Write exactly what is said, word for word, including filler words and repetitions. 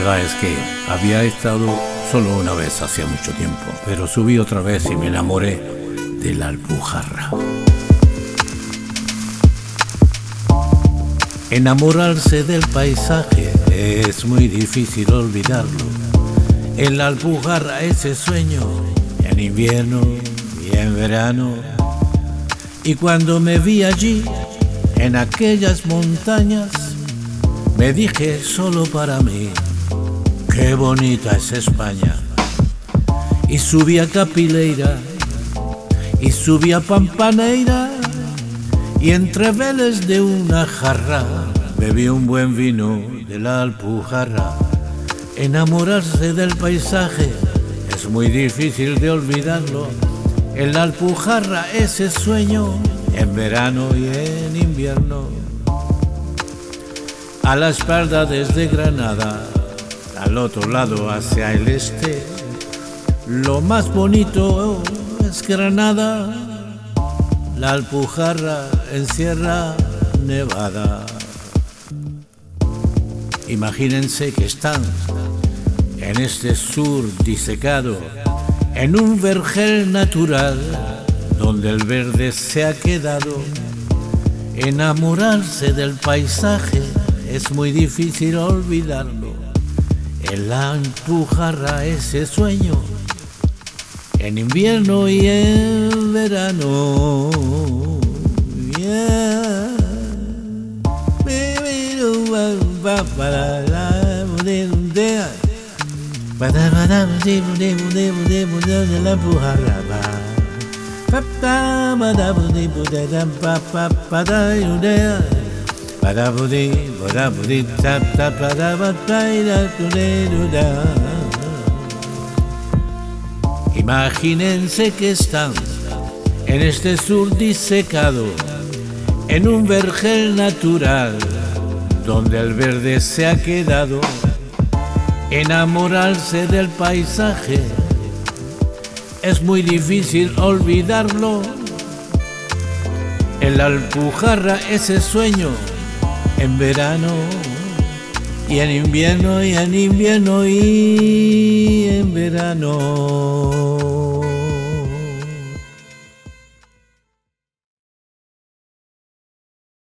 verdad es que había estado solo una vez hacía mucho tiempo, pero subí otra vez y me enamoré de la Alpujarra. Enamorarse del paisaje es muy difícil olvidarlo. En la Alpujarra ese sueño, en invierno y en verano. Y cuando me vi allí, en aquellas montañas, me dije solo para mí, qué bonita es España. Y subí a Capileira, y subí a Pampaneira, y entre veles de una jarra bebí un buen vino de la Alpujarra. Enamorarse del paisaje es muy difícil de olvidarlo. En la Alpujarra ese sueño, en verano y en invierno. A la espalda desde Granada, al otro lado hacia el este, lo más bonito es Granada, la Alpujarra en Sierra Nevada. Imagínense que están en este sur disecado, en un vergel natural, donde el verde se ha quedado. Enamorarse del paisaje es muy difícil olvidarlo. En la Alpujarra ese sueño, en invierno y en verano. Yeah. Imagínense que están en este sur disecado, en un vergel natural, donde el verde se ha quedado. Enamorarse del paisaje es muy difícil olvidarlo. En la Alpujarra ese sueño, en verano y en invierno y en invierno y en verano.